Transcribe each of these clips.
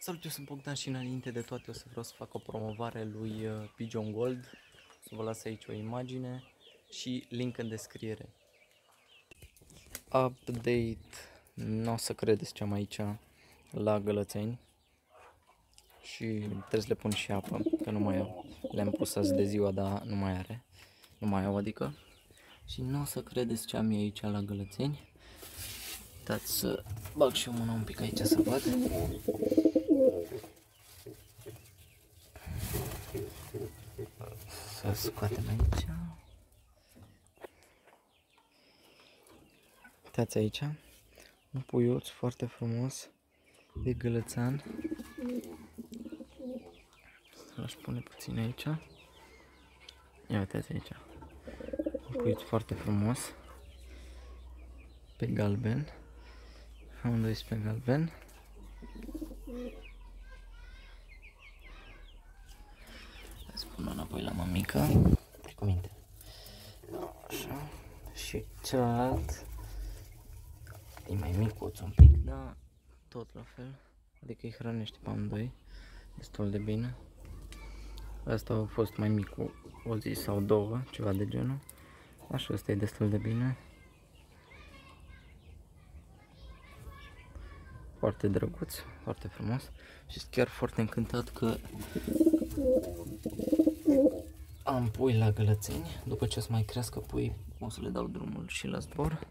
Salut, eu sunt Bogdan și înainte de toate o să vreau să fac o promovare lui Pigeon Gold. Să vă las aici o imagine și link în descriere. Update, nu o să credeți ce am aici la Gălățeni. Și trebuie să le pun și apă, că nu mai au. Le-am pus azi de ziua, dar nu mai are. Nu mai au, adică. Și nu o să credeți ce am eu aici la Gălățeni. Dați să bag și eu mâna un pic aici să văd. Să scoatem aici. Uitați aici. Un puiuț foarte frumos de gălățean. L-aș pune puțin aici. Ia uitați aici. Un puiuț foarte frumos. Pe galben. Amândoi sunt pe galben. Să pun înapoi la mămică. Cu minte. Așa. Și celălalt e mai micuț un pic, dar tot la fel. Adică îi hrănește pe amândoi destul de bine. Asta a fost mai mic o zi sau două, ceva de genul. Așa, ăsta e destul de bine. Foarte drăguț, foarte frumos. Și sunt chiar foarte încântat că am pui la Gălățeni. După ce o să mai crească pui, o să le dau drumul și la zbor.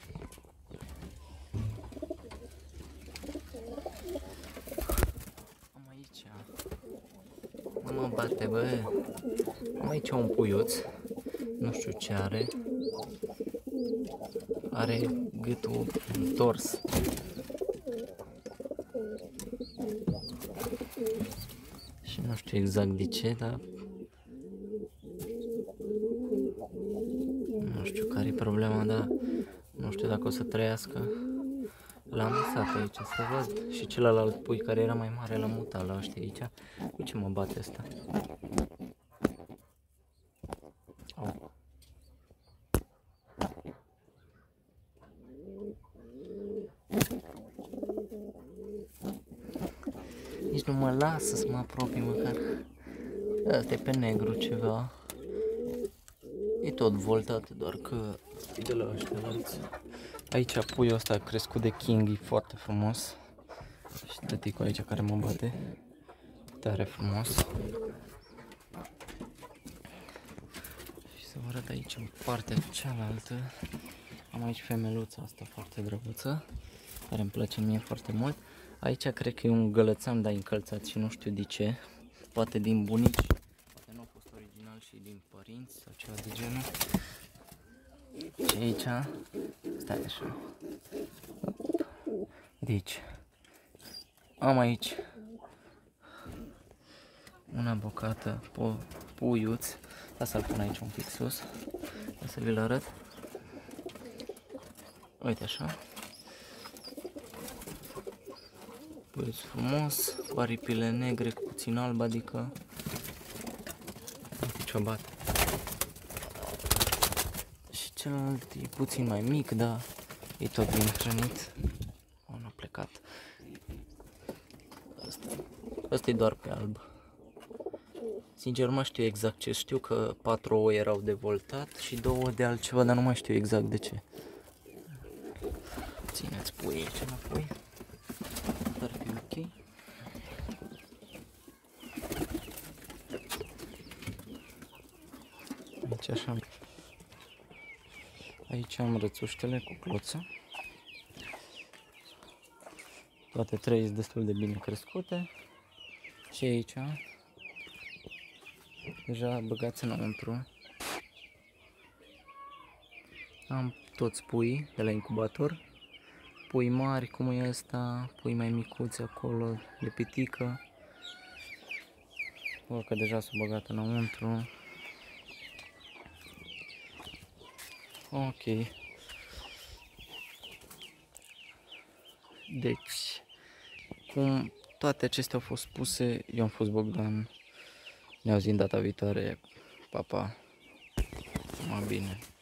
Am aici, mă bate, bă. Am aici un puiuț, nu știu ce are. Are gâtul întors. Și nu știu exact de ce, dar nu știu care e problema, dar nu știu dacă o să trăiască. L-am lăsat aici să văd. Și celălalt pui care era mai mare l-am mutat la ăștia aici. Cu ce mă bate ăsta? Au. Nici nu mă lasă să mă apropii măcar. Asta e pe negru ceva. E tot voltat, doar că de la ăștia alții. Aici puiul ăsta a crescut de king, e foarte frumos. Și tăticul aici care mă bate. Tare frumos. Și să vă arăt aici în partea cealaltă. Am aici femeluța asta foarte drăguță, care îmi place mie foarte mult. Aici cred că e un gălățean, dar încălțat și nu știu de ce. Poate din bunici, poate nu a fost original și din părinți sau ceva de genul. Și aici, stai așa. Deci, am aici una bocată, puiuț. Să-l pun aici un pic sus, ca să vi-l arăt. Uite așa. Puiuț frumos, cu aripile negre, cu puțin alb, adică uite ce-o bate. Și celălalt e puțin mai mic, dar e tot bine hrănit. A plecat. Asta e doar pe alb. Sincer, nu mai știu exact ce. Știu că 4 ouă erau de voltat și 2 de altceva, dar nu mai știu exact de ce. Țineți pui aici înapoi. Ar fi ok. Aici așa. Aici am rățuștele cu cloță. Toate 3 sunt destul de bine crescute. Și aici deja băgați înăuntru. Am toți pui de la incubator. Pui mari cum e ăsta, pui mai micuți acolo de pitică. Văd că deja s-au băgat înăuntru. Ok. Deci, cum toate acestea au fost puse, eu am fost Bogdan. Ne auzim data viitoare. Pa, pa. Mai bine.